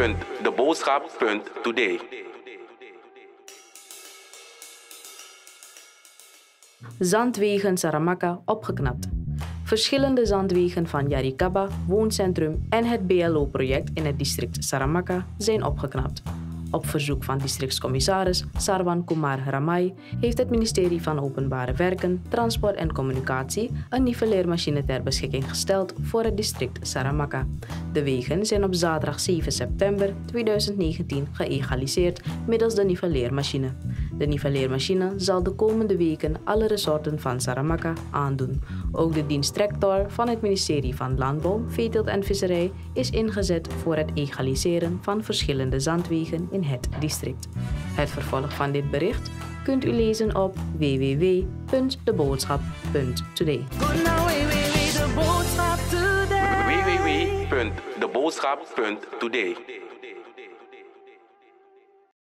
www.deboodschap.today. Zandwegen Saramacca opgeknapt. Verschillende zandwegen van Yarikaba, Wooncentrum en het BLO-project in het district Saramacca zijn opgeknapt. Op verzoek van districtscommissaris Sarwan Kumar Ramai heeft het ministerie van Openbare Werken, Transport en Communicatie een nivelleermachine ter beschikking gesteld voor het district Saramacca. De wegen zijn op zaterdag 7 september 2019 geëgaliseerd middels de nivelleermachine. De nivelleermachine zal de komende weken alle resorten van Saramacca aandoen. Ook de diensttractor van het ministerie van Landbouw, Veeteelt en Visserij is ingezet voor het egaliseren van verschillende zandwegen in het district. Het vervolg van dit bericht kunt u lezen op www.deboodschap.today. www.deboodschap.today.